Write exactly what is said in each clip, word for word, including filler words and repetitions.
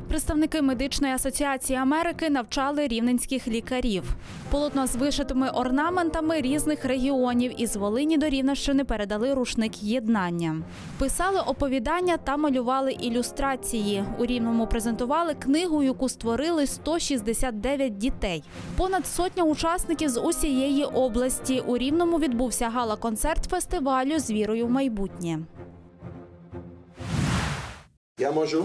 Представники Медичної асоціації Америки навчали рівненських лікарів. Полотно з вишитими орнаментами різних регіонів із Волині до Рівненщини передали рушник єднання. Писали оповідання та малювали ілюстрації. У Рівному презентували книгу, яку створили сто шістдесят дев'ять дітей. Понад сотня учасників з усієї області. У Рівному відбувся гала-концерт фестивалю «З вірою в майбутнє». Я можу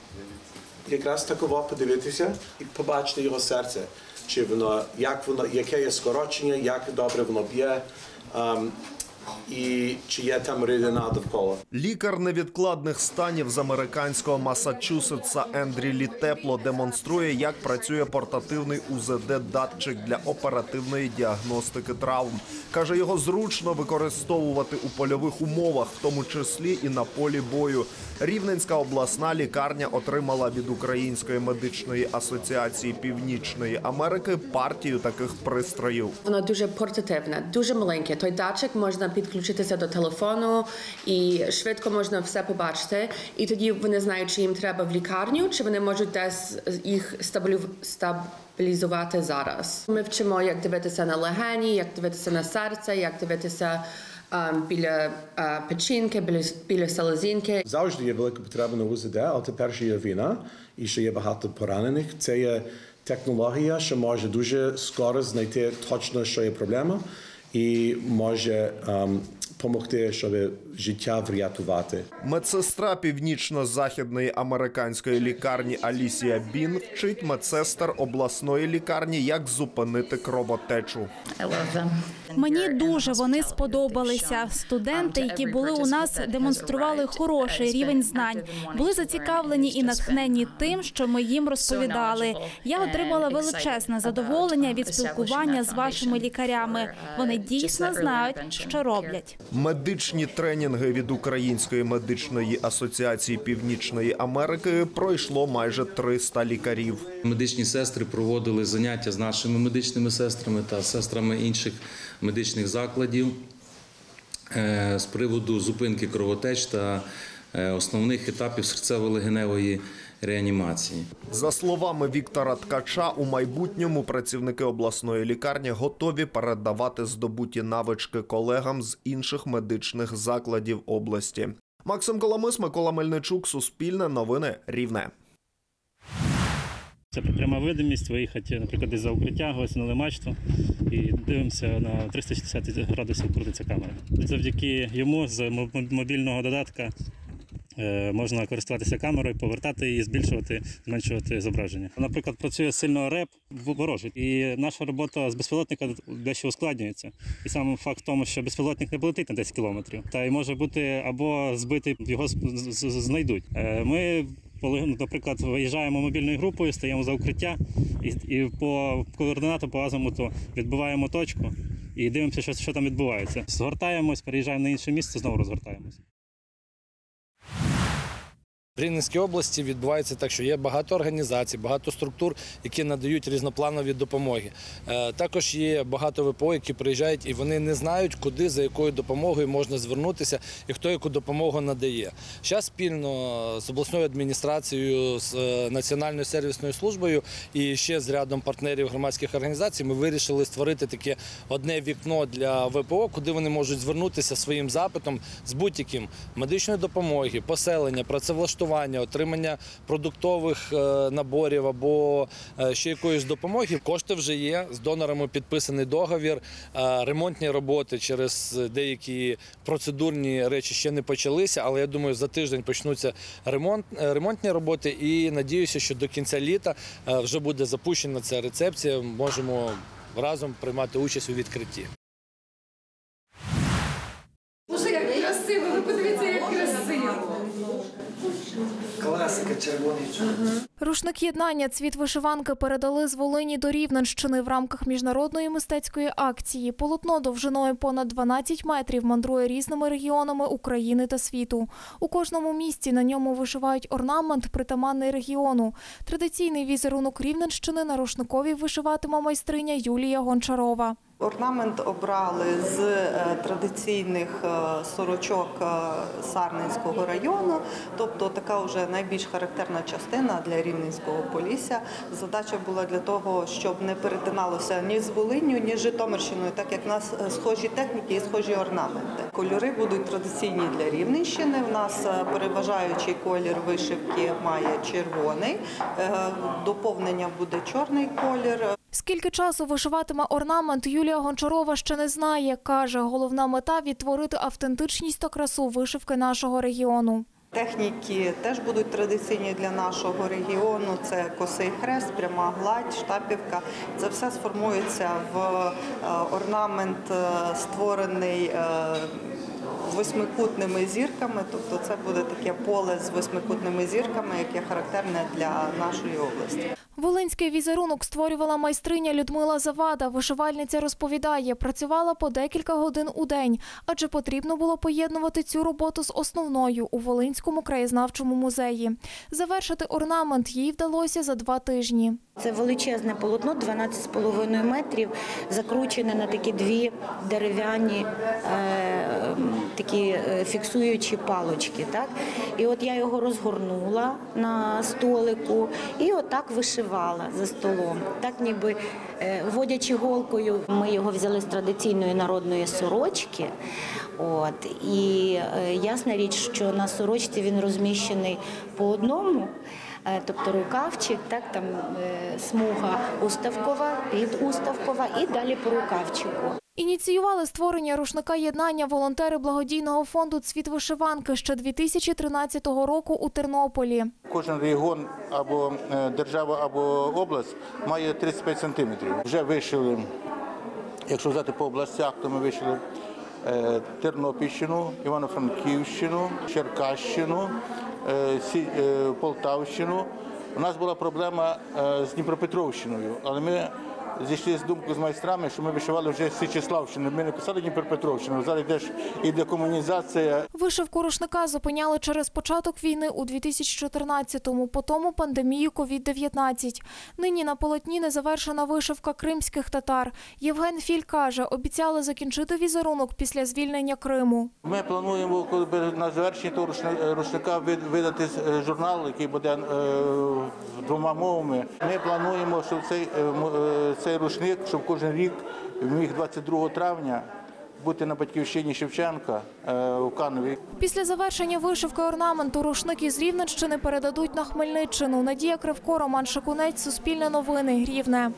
якраз такого подивитися і побачити його серце, чи воно, як воно, яке є скорочення, як добре воно б'є, um, і чи є там рідина довкола. Лікар невідкладних станів з американського Масачусетса Ендрі Лі Тепло демонструє, як працює портативний У З Д-датчик для оперативної діагностики травм. Каже, його зручно використовувати у польових умовах, в тому числі і на полі бою. Рівненська обласна лікарня отримала від Української медичної асоціації Північної Америки партію таких пристроїв. Воно дуже портативне, дуже маленьке. Той датчик можна підключитися до телефону і швидко можна все побачити. І тоді вони знають, чи їм треба в лікарню, чи вони можуть десь їх стабілізувати зараз. Ми вчимо, як дивитися на легені, як дивитися на серце, як дивитися um, біля uh, печінки, біля, біля селезінки. Завжди є велика потреба на У З Д, але тепер ще є війна і ще є багато поранених. Це є технологія, що може дуже скоро знайти точно, що є проблема, і може допомогти, um, щоб життя врятувати. Медсестра північно-західної американської лікарні Алісія Бін вчить медсестер обласної лікарні, як зупинити кровотечу. Мені дуже вони сподобалися. Студенти, які були у нас, демонстрували хороший рівень знань. Були зацікавлені і натхнені тим, що ми їм розповідали. Я отримала величезне задоволення від спілкування з вашими лікарями. Вони дійсно знають, що роблять. Медичні тренінги від Української медичної асоціації Північної Америки пройшло майже триста лікарів. Медичні сестри проводили заняття з нашими медичними сестрами та сестрами інших медичних закладів з приводу зупинки кровотеч та основних етапів серцево-легеневої реанімації. За словами Віктора Ткача, у майбутньому працівники обласної лікарні готові передавати здобуті навички колегам з інших медичних закладів області. Максим Коломис, Микола Мельничук, Суспільне новини, Рівне. Це пряма видимість, виїхати, наприклад, десь за укриття, висунули мачту і дивимося на триста шістдесят градусів крутиться камера. Завдяки йому з мобільного додатка можна користуватися камерою, повертати її, збільшувати, зменшувати зображення. Наприклад, працює сильно реп ворожий, і наша робота з безпілотника дещо ускладнюється. І саме факт в тому, що безпілотник не полетить на десять кілометрів, та й може бути або збитий, його знайдуть. Ми, наприклад, виїжджаємо мобільною групою, стаємо за укриття і, і по координату, по азимуту відбиваємо точку і дивимося, що, що там відбувається. Згортаємось, переїжджаємо на інше місце, знову розгортаємось. В Рівненській області відбувається так, що є багато організацій, багато структур, які надають різнопланові допомоги. Також є багато В П О, які приїжджають і вони не знають, куди, за якою допомогою можна звернутися і хто яку допомогу надає. Зараз спільно з обласною адміністрацією, з Національною сервісною службою і ще з рядом партнерів громадських організацій ми вирішили створити таке одне вікно для В П О, куди вони можуть звернутися своїм запитом з будь-яким медичної допомоги, поселення, працевлаштування, отримання продуктових наборів або ще якоїсь допомоги. Кошти вже є, з донорами підписаний договір, ремонтні роботи через деякі процедурні речі ще не почалися, але я думаю, за тиждень почнуться ремонт, ремонтні роботи і надіюся, що до кінця літа вже буде запущена ця рецепція, можемо разом приймати участь у відкритті. Боже, як красиво, ви подивіться, як красиво. Класика, червоний чоловік. Рушник єднання «Цвіт вишиванки» передали з Волині до Рівненщини в рамках міжнародної мистецької акції. Полотно довжиною понад дванадцять метрів мандрує різними регіонами України та світу. У кожному місті на ньому вишивають орнамент, притаманний регіону. Традиційний візерунок Рівненщини на рушникові вишиватиме майстриня Юлія Гончарова. Орнамент обрали з традиційних сорочок Сарненського району, тобто така вже найбільш характерна частина для Рівненського Полісся. Задача була для того, щоб не перетиналося ні з Волинню, ні з Житомирщиною, так як в нас схожі техніки і схожі орнаменти. Кольори будуть традиційні для Рівненщини. У нас переважаючий колір вишивки має червоний, доповнення буде чорний колір. Скільки часу вишиватиме орнамент, Юлія Гончарова ще не знає. Каже, головна мета – відтворити автентичність та красу вишивки нашого регіону. Техніки теж будуть традиційні для нашого регіону. Це косий хрест, пряма гладь, штапівка. Це все сформується в орнамент, створений восьмикутними зірками. Тобто це буде таке поле з восьмикутними зірками, яке характерне для нашої області. Волинський візерунок створювала майстриня Людмила Завада. Вишивальниця розповідає, працювала по декілька годин у день, адже потрібно було поєднувати цю роботу з основною у Волинському краєзнавчому музеї. Завершити орнамент їй вдалося за два тижні. Це величезне полотно, дванадцять з половиною метрів, закручене на такі дві дерев'яні е, такі фіксуючі палочки. Так? І от я його розгорнула на столику і отак вишивала за столом. Так ніби е, водячи голкою, ми його взяли з традиційної народної сорочки. От, і е, ясна річ, що на сорочці він розміщений по одному. Тобто рукавчик, так, там е, смуга уставкова, підуставкова і далі по рукавчику. Ініціювали створення рушника єднання волонтери благодійного фонду «Цвіт вишиванки» ще дві тисячі тринадцятого року у Тернополі. Кожен регіон або держава, або область має тридцять п'ять сантиметрів. Вже вишили, якщо взяти по областях, то ми вишили Тернопільщину, Івано-Франківщину, Черкащину, Полтавщину. У нас була проблема з Дніпропетровщиною, але ми зійшли з думкою з майстрами, що ми вишивали вже Січеславщину. Ми не писали Дніпропетровщину, зараз йде і декомунізація. Вишивку рушника зупиняли через початок війни у дві тисячі чотирнадцятому, потім пандемію ковід дев'ятнадцять. Нині на полотні незавершена вишивка кримських татар. Євген Філь каже, обіцяли закінчити візерунок після звільнення Криму. Ми плануємо на завершення того рушника видати журнал, який буде двома мовами. Ми плануємо, що цей Цей рушник, щоб кожен рік міг двадцять другого травня бути на батьківщині Шевченка у Канові. Після завершення вишивки орнаменту рушник із Рівненщини передадуть на Хмельниччину. Надія Кривко, Роман Шикунець, Суспільне новини, Рівне.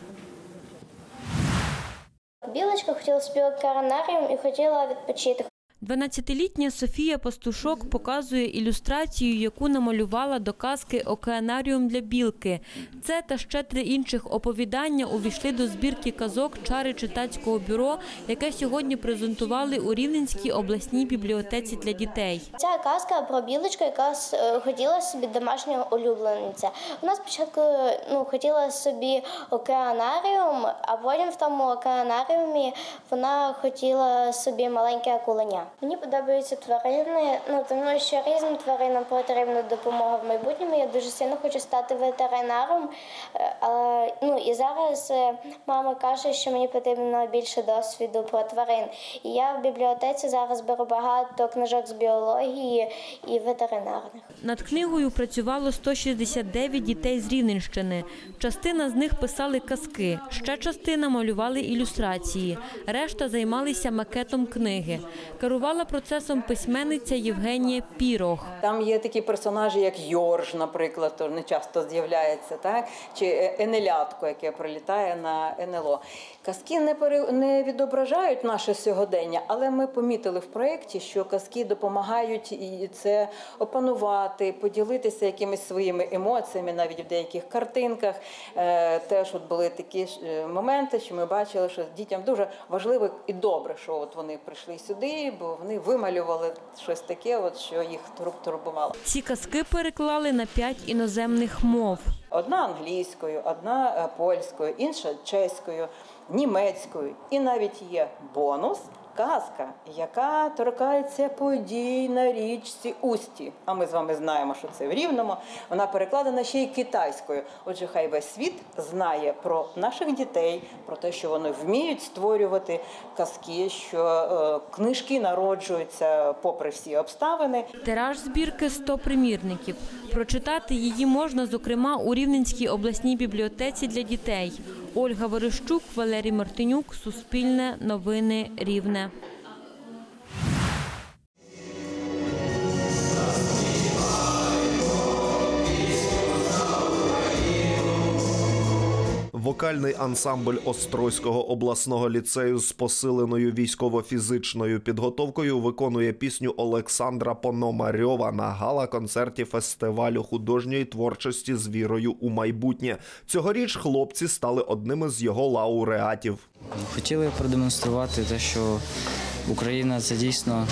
Білочка хотіла собі океанаріум і хотіла відпочити. дванадцятилітня Софія Пастушок показує ілюстрацію, яку намалювала до казки «Океанаріум для білки». Це та ще три інших оповідання увійшли до збірки казок «Чари читацького бюро», яке сьогодні презентували у Рівненській обласній бібліотеці для дітей. Ця казка про білочку, яка хотіла собі домашнього улюбленця. Вона спочатку ну, хотіла собі океанаріум, а потім в тому океанаріумі вона хотіла собі маленьке акуленя. Мені подобаються тварини, ну, тому що різним тваринам потрібна допомога в майбутньому. Я дуже сильно хочу стати ветеринаром, але ну, і зараз мама каже, що мені потрібно більше досвіду про тварин. І я в бібліотеці зараз беру багато книжок з біології і ветеринарних. Над книгою працювало сто шістдесят дев'ять дітей з Рівненщини. Частина з них писали казки, ще частина малювали ілюстрації, решта займалися макетом книги. Керувала процесом письменниця Євгенія Пірог. Там є такі персонажі, як Йорж, наприклад, то не часто з'являється, так? Чи Енелятко, яке прилітає на ен ел о. Казки не, пере... не відображають наше сьогодення, але ми помітили в проєкті, що казки допомагають і це опанувати, поділитися якимись своїми емоціями, навіть в деяких картинках. Е, теж от були такі моменти, що ми бачили, що дітям дуже важливо і добре, що от вони прийшли сюди, бо вони вималювали щось таке, от, що їх турбувало. Ці казки переклали на п'ять іноземних мов. Одна англійською, одна польською, інша чеською, німецькою. І навіть є бонус казка, яка торкається подій на річці Усті. А ми з вами знаємо, що це в Рівному. Вона перекладена ще й китайською. Отже, хай весь світ знає про наших дітей, про те, що вони вміють створювати казки, що е, книжки народжуються попри всі обставини. Тираж збірки – сто примірників. Прочитати її можна, зокрема, у Рівненській обласній бібліотеці для дітей. Ольга Верещук, Валерій Мартинюк, Суспільне, Новини, Рівне. Вокальний ансамбль Острозького обласного ліцею з посиленою військово-фізичною підготовкою виконує пісню Олександра Пономарьова на гала-концерті фестивалю художньої творчості з вірою у майбутнє. Цьогоріч хлопці стали одними з його лауреатів. Хотіли продемонструвати те, що Україна – це дійсно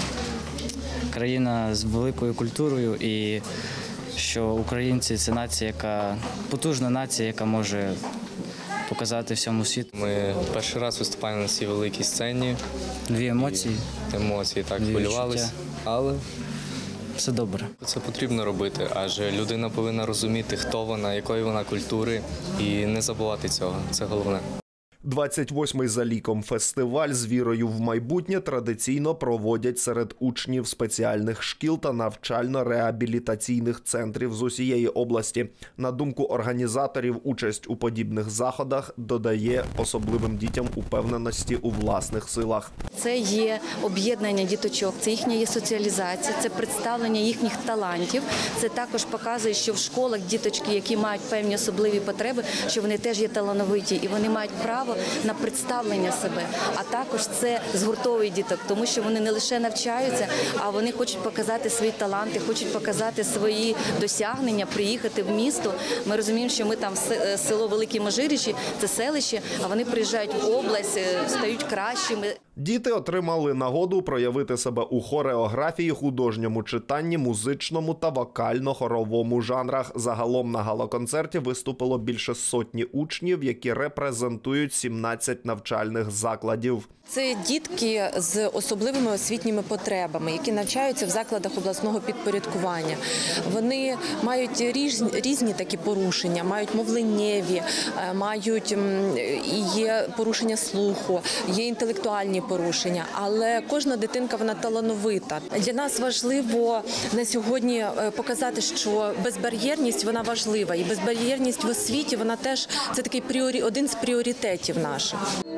країна з великою культурою і що українці – це нація, яка потужна нація, яка може показати всьому світу. Ми перший раз виступаємо на цій великій сцені. Дві емоції. Емоції, так, хвилювалися, але все добре. Це потрібно робити, адже людина повинна розуміти, хто вона, якої вона культури, і не забувати цього. Це головне. двадцять восьмий за ліком фестиваль з вірою в майбутнє традиційно проводять серед учнів спеціальних шкіл та навчально-реабілітаційних центрів з усієї області. На думку організаторів, участь у подібних заходах додає особливим дітям упевненості у власних силах. Це є об'єднання діточок, це їхня є соціалізація, це представлення їхніх талантів. Це також показує, що в школах діточки, які мають певні особливі потреби, що вони теж є талановиті і вони мають право на представлення себе, а також це згуртовує діток, тому що вони не лише навчаються, а вони хочуть показати свої таланти, хочуть показати свої досягнення, приїхати в місто. Ми розуміємо, що ми там село Великі Межирічі, це селище, а вони приїжджають в область, стають кращими. Діти отримали нагоду проявити себе у хореографії, художньому читанні, музичному та вокально-хоровому жанрах. Загалом на гала-концерті виступило більше сотні учнів, які репрезентують сімнадцять навчальних закладів. Це дітки з особливими освітніми потребами, які навчаються в закладах обласного підпорядкування. Вони мають різні такі порушення, мають мовленнєві, мають і є порушення слуху, є інтелектуальні порушення, але кожна дитинка, вона талановита. Для нас важливо на сьогодні показати, що безбар'єрність, вона важлива, і безбар'єрність в освіті, вона теж, це такий пріорі, один з пріоритетів наших.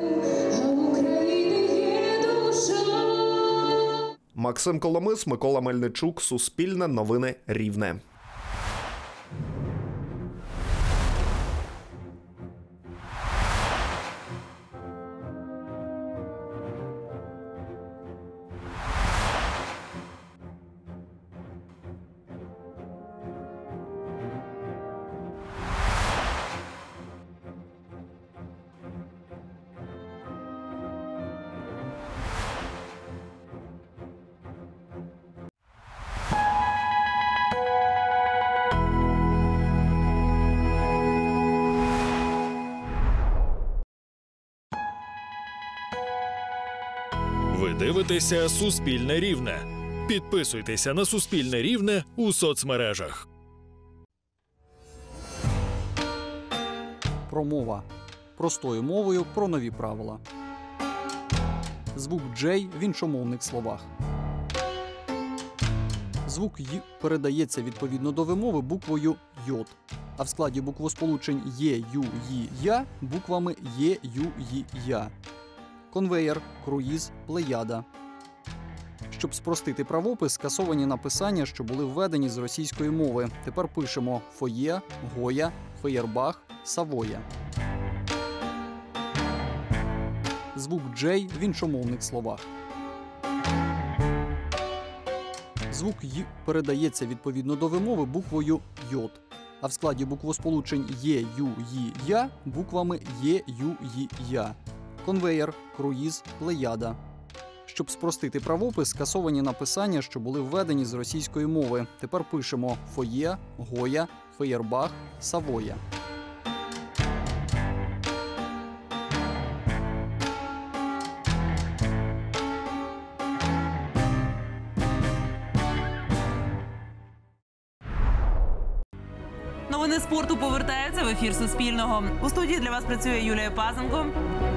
Максим Коломис, Микола Мельничук, Суспільне, Новини, Рівне. Ви дивитеся «Суспільне Рівне». Підписуйтеся на «Суспільне Рівне» у соцмережах. Промова. Простою мовою про нові правила. Звук «J» в іншомовних словах. Звук «й» передається відповідно до вимови буквою «йод», а в складі буквосполучень «є», «ю», «ї», «я» буквами «є», «ю», «ї», «я». Конвеєр, круїз, плеяда. Щоб спростити правопис, скасовані написання, що були введені з російської мови. Тепер пишемо фоє, гоя, феєрбах, савоя. Звук «J» в іншомовних словах. Звук «й» передається відповідно до вимови буквою «йод», а в складі буквосполучень «є», «ю», «ї», «я» буквами «є», «ю», «ї», «я». Конвеєр, круїз, плеяда. Щоб спростити правопис, скасовані написання, що були введені з російської мови. Тепер пишемо фоє, гоя, феєрбах, савоя. Новини спорту повертаються в ефір Суспільного. У студії для вас працює Юлія Пазенко.